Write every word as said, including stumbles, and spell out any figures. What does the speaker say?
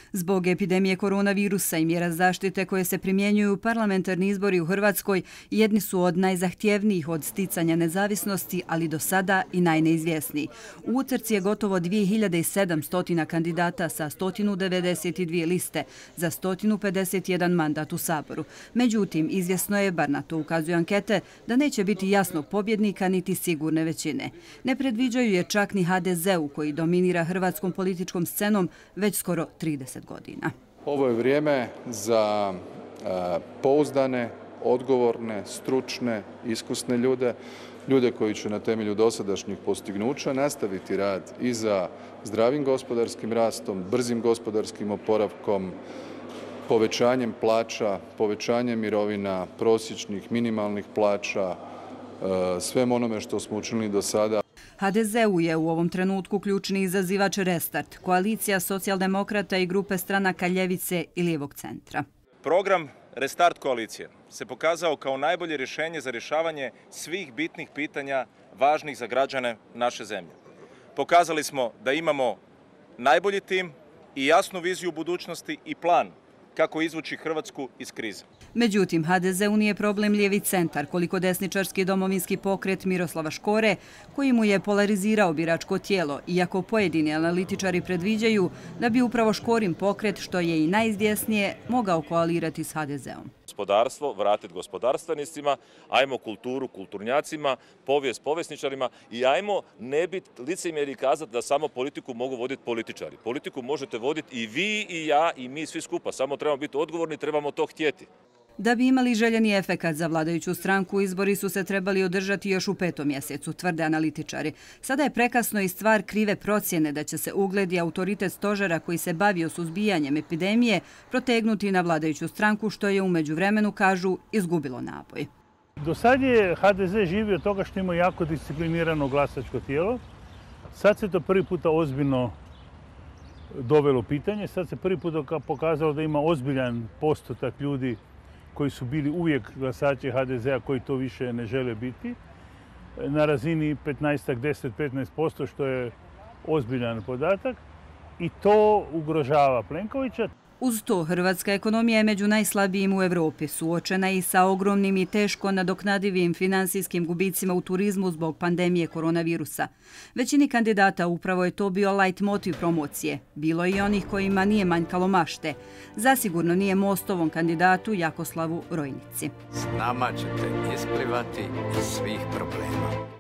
Zbog epidemije koronavirusa i mjera zaštite koje se primjenjuju, parlamentarni izbori u Hrvatskoj jedni su od najzahtjevnijih od sticanja nezavisnosti, ali do sada i najneizvjesniji. U utrci je gotovo dvije hiljade sedamsto kandidata sa sto devedeset dvije liste za sto pedeset jedan mandat u Saboru. Međutim, izvjesno je, bar na to ukazuju ankete, da neće biti jasnog pobjednika niti sigurne većine. Ne predviđaju je čak ni ha de zeu koji dominira hrvatskom političkom scenom već skoro trideset godina. Ovo je vrijeme za pouzdane, odgovorne, stručne, iskusne ljude, ljude koji će na temelju dosadašnjih postignuća nastaviti rad i za zdravim gospodarskim rastom, brzim gospodarskim oporavkom, povećanjem plaća, povećanjem mirovina, prosječnih, minimalnih plaća, svem onome što smo učinili do sada. ha de zeu je u ovom trenutku ključni izazivač Restart, koalicija socijaldemokrata i grupe stranaka ljevice i lijevog centra. Program Restart koalicije se pokazao kao najbolje rješenje za rješavanje svih bitnih pitanja važnih za građane naše zemlje. Pokazali smo da imamo najbolji tim i jasnu viziju budućnosti i plan kako izvući Hrvatsku iz krize. Međutim, ha de zeu nije problem lijevi centar, koliko desničarski domovinski pokret Miroslava Škore, koji mu je polarizirao biračko tijelo, iako pojedini analitičari predviđaju da bi upravo Škorin pokret, što je i najizvjesnije, mogao koalirati s ha de zeom. Gospodarstvo vratiti gospodarstvenicima, ajmo kulturu kulturnjacima, povijest povjesničarima i ajmo ne biti licemjeri i kazati da samo politiku mogu voditi političari. Politiku možete voditi i vi i ja i mi svi skupa, samo trebamo biti odgovorni, trebamo to htjeti. Da bi imali željeni efekat za vladajuću stranku, izbori su se trebali održati još u petom mjesecu, tvrde analitičari. Sada je prekasno i stvar krive procjene da će se ugled i autoritet stožera koji se bavio suzbijanjem epidemije protegnuti na vladajuću stranku, što je u međuvremenu, kažu, izgubilo naboj. Do sad je ha de ze živio od toga što ima jako disciplinirano glasačko tijelo. Sad se to prvi puta ozbiljno dovelo u pitanje. Sad se prvi puta pokazalo da ima ozbiljan postotak ljudi koji su bili uvijek glasači ha de zea, koji to više ne žele biti, na razini petnaest do deset do petnaest posto, što je ozbiljan podatak, i to ugrožava Plenkovića. Uz to, hrvatska ekonomija je među najslabijim u Europi, suočena i sa ogromnim i teško nadoknadivim finansijskim gubicima u turizmu zbog pandemije koronavirusa. Većini kandidata upravo je to bio light motiv promocije. Bilo je i onih kojima nije manjkalo mašte. Zasigurno nije Mostovom kandidatu Jakoslavu Rojnici. S nama ćete isplivati iz svih problema.